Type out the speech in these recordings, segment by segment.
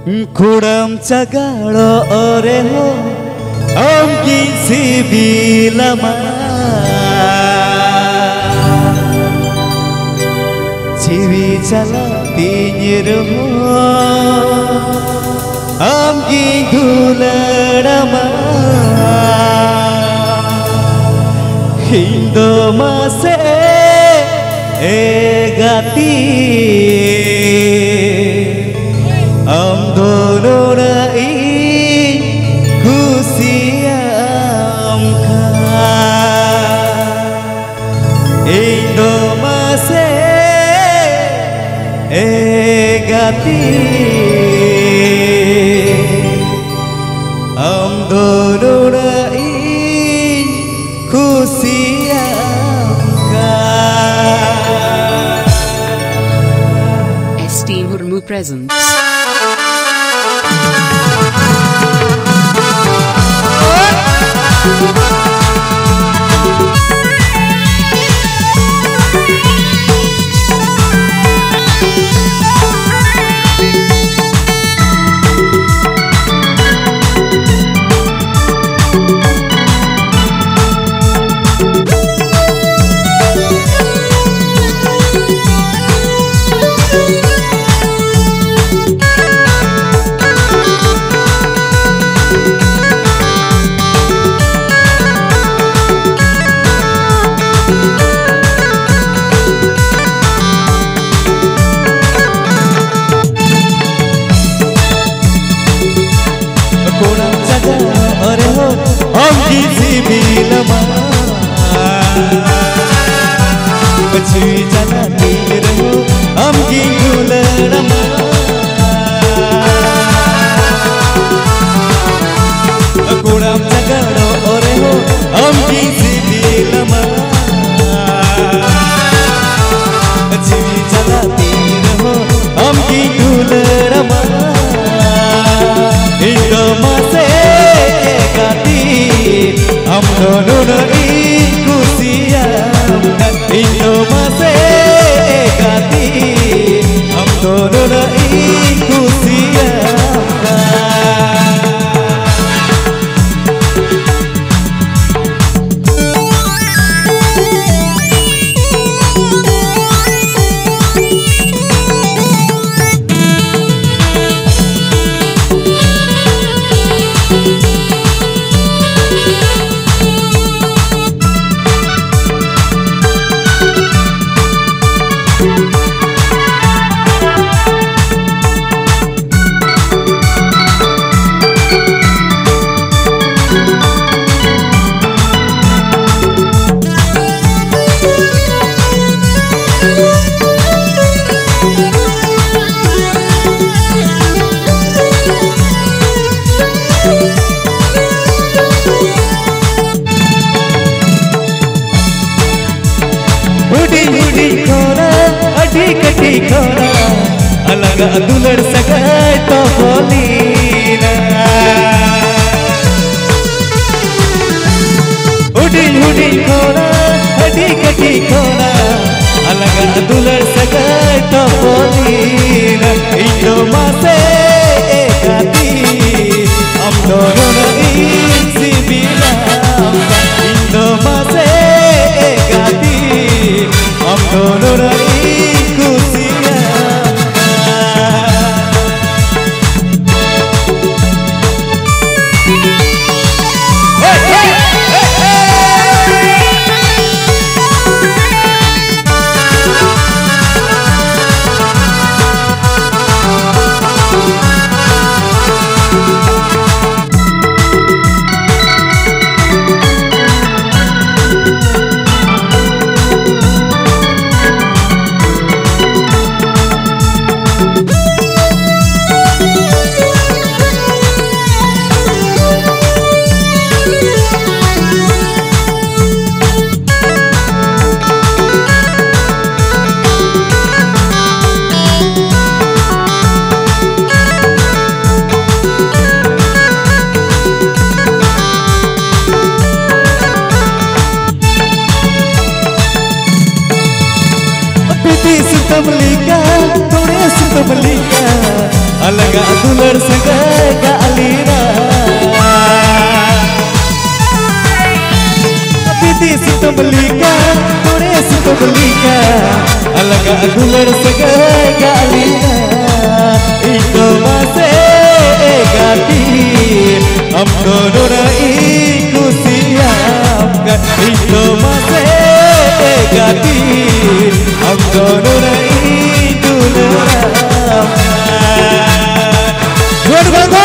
Kurang cagalo oreho om kisi bilama Ciwi cala tinyirumo om gigularama Hindo mase egati Om dono rai kusiam ka Indo mase egati Om dono rai kusiam ka ST Hurmu presents Om kisi bilama Ciwi cala tinyirumo om gigularama Kurang cagalo oreho om kisi bilama Ciwi cala tinyirumo om gigularama Indo mase Am dono rai kusiam Indo mase egati Am dono rai kusiam Adi khona alaga dular sagai to bolina Udi khona adi khona alaga dular sagai to bolina Indo mase egati am dono rai sibilam Indo mase egati am dono rai Melika, Alanga दुलर सगाई galina Titi situ belika Tore situ belika Alaga dular sagae galina Ito masih gati Am dono iku siapkan Ito masih gati Am dono iku lerapkan Buat bangga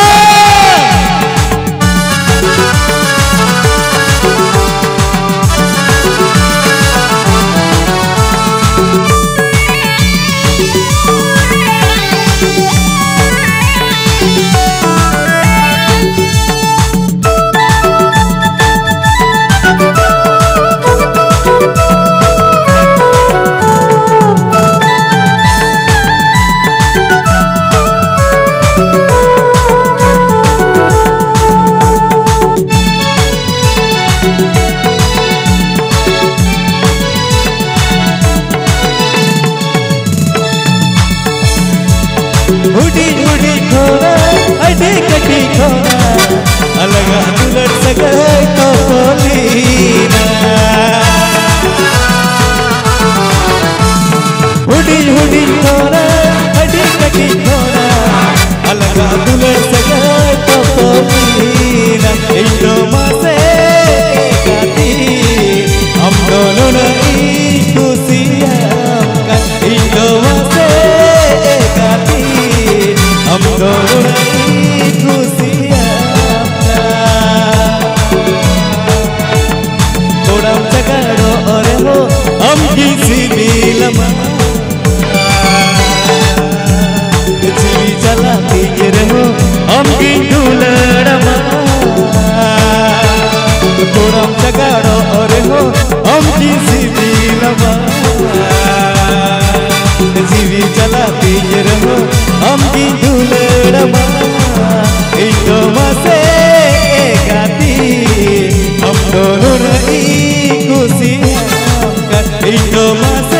Hudi khona, adi kati khona, alaga dular sagai topolina. Hudi khona, adi kati khona, alaga dular sagai topolina. Indo masih gati, am dono na iku siapkan. Indo masih gati. Am dono iku siapkan Kodam cakado oreho am kisi bilama Jivi jalati reho am kindularama Kodam cakado oreho am kisi bilama Jivi jalati reho am kindularama Ito masih gati Am dono iku siapkan Ito masih